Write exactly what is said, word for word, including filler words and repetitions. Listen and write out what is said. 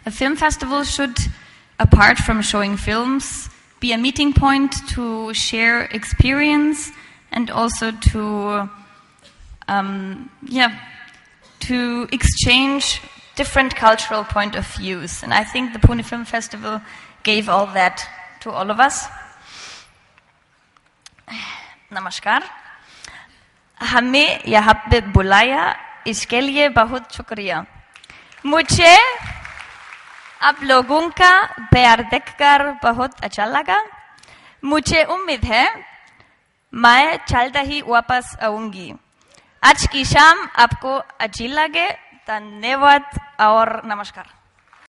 a film festival should, apart from showing films, be a meeting point to share experience and also to, um, yeah, to exchange different cultural point of views. And I think the Pune Film Festival gave all that to all of us. Namaskar. हमें यहाँ पे बुलाया इसके लिए बहुत शुक्रिया. मुझे आप लोगों का प्यार देखकर बहुत अच्छा लगा. मुझे उम्मीद है मैं चलता ही वापस आऊंगी. आज की शाम आपको अच्छी लगे. धन्यवाद और नमस्कार.